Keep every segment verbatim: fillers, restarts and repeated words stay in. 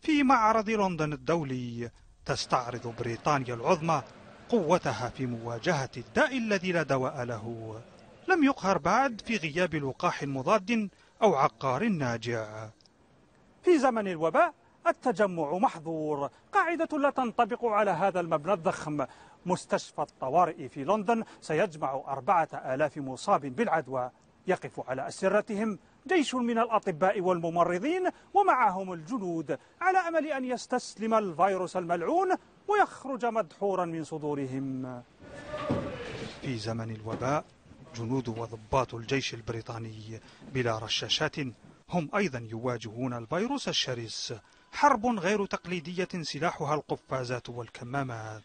في معرض لندن الدولي تستعرض بريطانيا العظمى قوتها في مواجهة الداء الذي لا دواء له. لم يقهر بعد في غياب لقاح مضاد أو عقار ناجع. في زمن الوباء التجمع محظور، قاعدة لا تنطبق على هذا المبنى الضخم. مستشفى الطوارئ في لندن سيجمع أربعة آلاف مصاب بالعدوى، يقف على أسرتهم جيش من الأطباء والممرضين ومعهم الجنود، على أمل أن يستسلم الفيروس الملعون ويخرج مدحورا من صدورهم. في زمن الوباء جنود وضباط الجيش البريطاني بلا رشاشات هم أيضا يواجهون الفيروس الشرس، حرب غير تقليدية سلاحها القفازات والكمامات.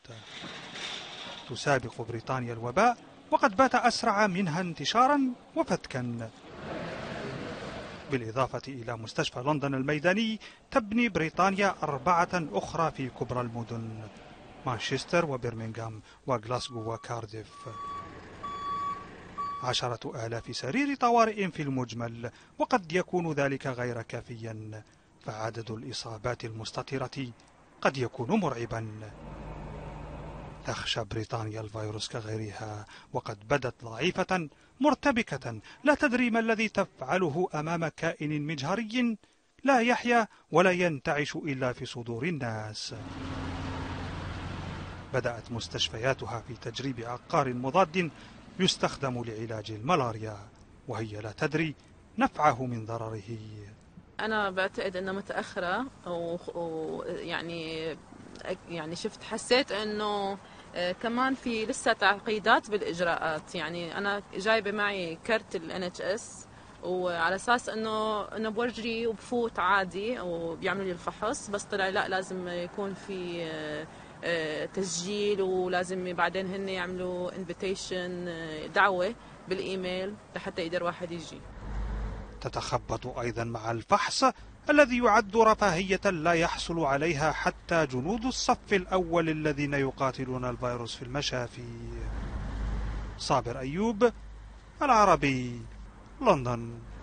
تسابق بريطانيا الوباء وقد بات أسرع منها انتشارا وفتكا. بالإضافة إلى مستشفى لندن الميداني تبني بريطانيا أربعة أخرى في كبرى المدن، مانشستر وبرمنغهام وغلاسكو وكارديف. عشرة آلاف سرير طوارئ في المجمل، وقد يكون ذلك غير كافيا، فعدد الإصابات المستطرة قد يكون مرعبا. تخشى بريطانيا الفيروس كغيرها، وقد بدت ضعيفة مرتبكة لا تدري ما الذي تفعله أمام كائن مجهري لا يحيا ولا ينتعش إلا في صدور الناس. بدأت مستشفياتها في تجريب عقار مضاد يستخدم لعلاج الملاريا، وهي لا تدري نفعه من ضرره. أنا بعتقد أنه متأخرة، ويعني يعني شفت حسيت أنه كمان في لسه تعقيدات بالإجراءات. يعني أنا جايبة معي كرت ال إن إتش إس وعلى أساس أنه أنه بورجي وبفوت عادي وبيعملوا لي الفحص، بس طلع لا، لازم يكون في تسجيل، ولازم بعدين هن يعملوا انفيتيشن، دعوة بالإيميل لحتى يقدر واحد يجي. تتخبط أيضا مع الفحص الذي يعد رفاهية لا يحصل عليها حتى جنود الصف الأول الذين يقاتلون الفيروس في المشافي. صابر أيوب، العربي، لندن.